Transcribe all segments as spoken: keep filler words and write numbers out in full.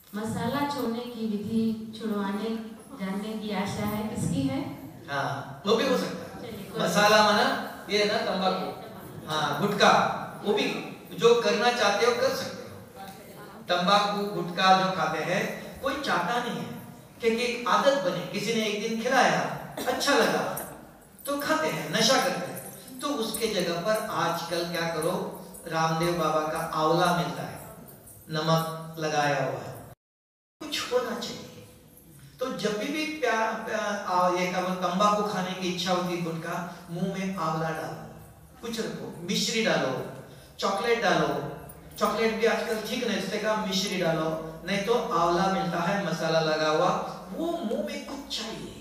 मसाला छोड़ने की विधि छुड़वाने जानने की आशा है, किसकी है? हाँ, वो भी हो सकता है। मसाला माना ये है ना तंबाकू, हाँ गुटखा, वो भी जो करना चाहते हो कर सकते हो। तंबाकू गुटखा जो खाते हैं कोई चाहता नहीं है, क्योंकि एक आदत बनी, किसी ने एक दिन खिलाया अच्छा लगा तो खाते हैं, नशा करते हैं। तो उसके जगह पर आजकल क्या करो, रामदेव बाबा का आंवला मिलता है, नमक लगाया हुआ है, कुछ होना चाहिए। तो जब भी भी प्यार प्यार ये तंबाकू खाने की इच्छा होती है, गुटखा, मुंह में आंवला डालो, कुछ रखो, मिश्री डालो, चॉकलेट डालो, चॉकलेट भी आजकल ठीक नहीं, इससे का मिश्री डालो, नहीं तो आंवला मिलता है मसाला लगा हुआ, वो मुंह में कुछ चाहिए।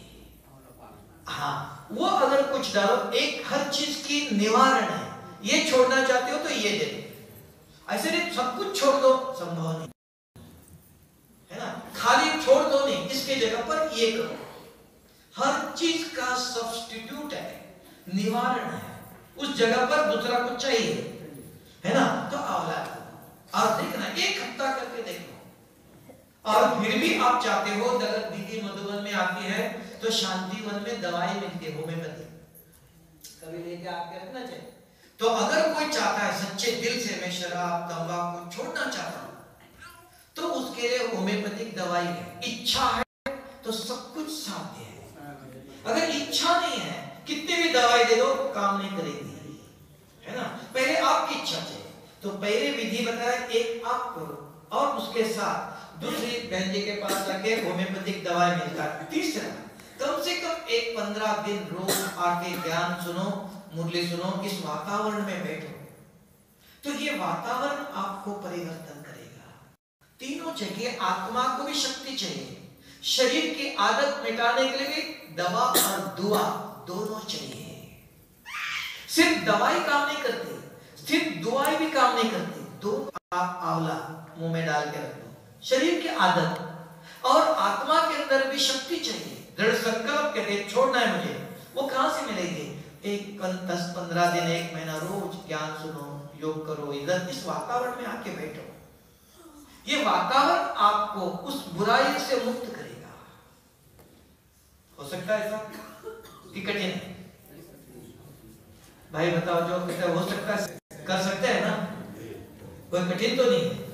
हाँ, वो अगर कुछ डालो, एक हर चीज की निवारण है। ये छोड़ना चाहते हो तो ये दे दो, ऐसे नहीं सब कुछ छोड़ दो, संभव नहीं है ना, खाली छोड़ दो नहीं, इसके जगह पर ये करो। हर चीज का सब्स्टिट्यूट है, निवारण है, उस जगह पर दूसरा कुछ चाहिए, है ना, तो आंवला और देखना, एक हफ्ता करके देखो, और फिर भी आप चाहते हो, अगर दीदी मधुबन में आती है तो शांतिवन में दवाई मिलती है होम्योपैथी, कभी लेके आपके रखना चाहिए। तो अगर कोई चाहता है सच्चे दिल से मैं शराब तंबाकू छोड़ना चाहता हूं, तो उसके लिए होम्योपैथिक दवाई है। इच्छा है तो सब कुछ साध्य है, अगर इच्छा नहीं है कितनी भी दवाई दे दो काम नहीं करेगी, है ना। पहले आपकी इच्छा चाहिए, तो पहले विधि बताया, एक आप करो और उसके साथ दूसरी बहन जी के पास जाके होम्योपैथिक दवाई मिलता है। तीसरा, कम से कम एक पंद्रह दिन रोज आके ज्ञान सुनो, मुरली सुनो, इस वातावरण में बैठो, तो ये वातावरण आपको परिवर्तन करेगा। तीनों जगह आत्मा को भी शक्ति चाहिए, शरीर की आदत मिटाने के लिए दवा और दुआ दोनों चाहिए। सिर्फ दवाई काम नहीं करती, सिर्फ दुआई भी काम नहीं करती। दो आप आंवला मुंह में डाल के रख दो, शरीर की आदत, और आत्मा के अंदर भी शक्ति चाहिए, दृढ़ संकल्प कहते छोड़ना है मुझे, वो कहां से मिलेगी? एक दस पंद्रह दिन एक महीना रोज ज्ञान सुनो, योग करो, इधर इस वातावरण में आके बैठो, ये वातावरण आपको उस बुराई से मुक्त करेगा। हो सकता है ऐसा कि कठिन है? भाई बताओ, जो कहते हो सकता है, कर सकते हैं ना, कोई कठिन तो नहीं है।